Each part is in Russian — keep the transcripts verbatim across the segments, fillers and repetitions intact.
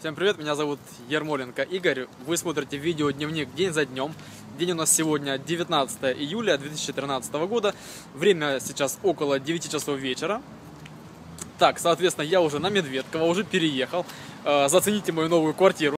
Всем привет, меня зовут Ермоленко Игорь. Вы смотрите видео дневник день за днем. День у нас сегодня девятнадцатое июля две тысячи тринадцатого года. Время сейчас около девяти часов вечера. Так, соответственно, я уже на Медведково, уже переехал. Зацените мою новую квартиру.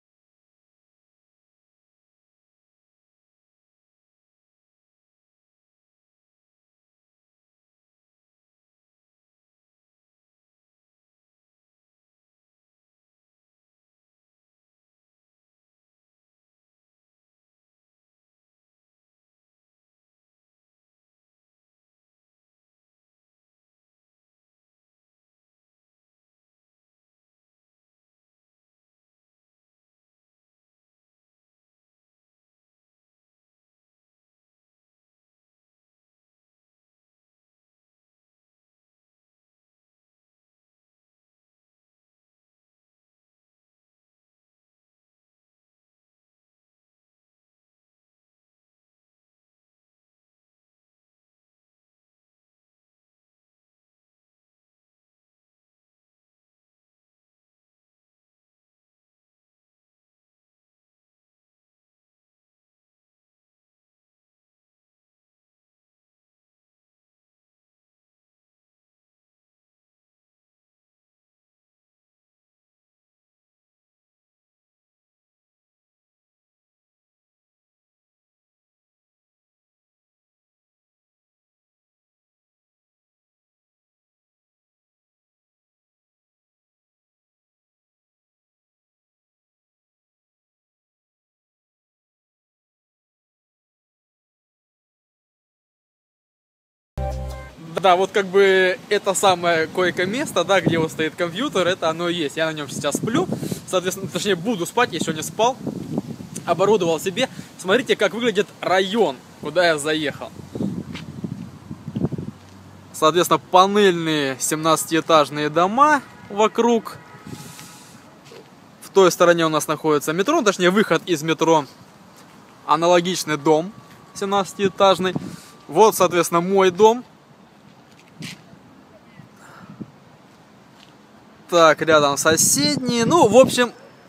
Да, вот как бы это самое койко-место, да, где вот стоит компьютер, это оно и есть. Я на нем сейчас сплю, соответственно, точнее буду спать, я еще не спал. Оборудовал себе. Смотрите, как выглядит район, куда я заехал. Соответственно, панельные семнадцатиэтажные дома вокруг. В той стороне у нас находится метро, точнее выход из метро. Аналогичный дом семнадцатиэтажный. Вот, соответственно, мой дом. Так, рядом соседние. Ну, в общем,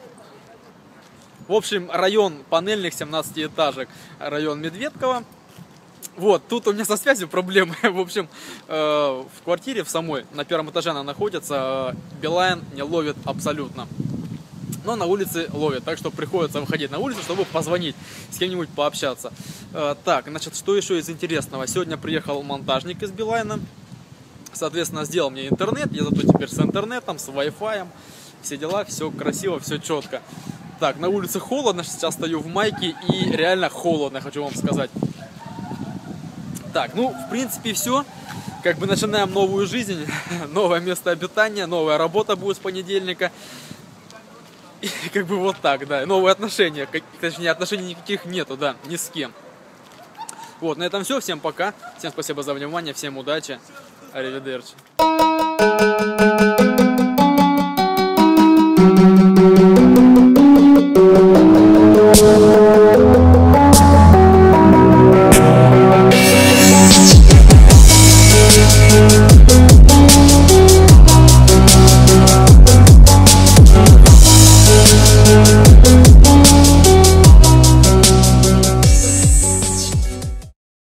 в общем, район панельных семнадцатиэтажек, район Медведково. Вот, тут у меня со связью проблемы. В общем, э, в квартире в самой, на первом этаже она находится, э, Билайн не ловит абсолютно. Но на улице ловит, так что приходится выходить на улицу, чтобы позвонить, с кем-нибудь пообщаться. Э, так, значит, что еще из интересного? Сегодня приехал монтажник из Билайна. Соответственно, сделал мне интернет, я зато теперь с интернетом, с Wi-Fi, все дела, все красиво, все четко. Так, на улице холодно, сейчас стою в майке и реально холодно, хочу вам сказать. Так, ну, в принципе, все. Как бы начинаем новую жизнь, новое место обитания, новая работа будет с понедельника. И как бы вот так, да, новые отношения, точнее, отношений никаких нету, да, ни с кем. Вот, на этом все, всем пока, всем спасибо за внимание, всем удачи. Arrivederci.